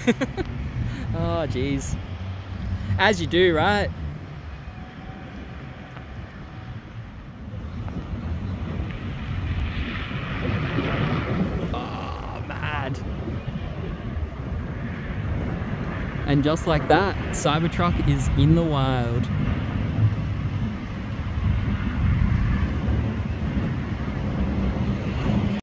Oh, geez. As you do, right? Oh, mad. And just like that, CyberTruck is in the wild.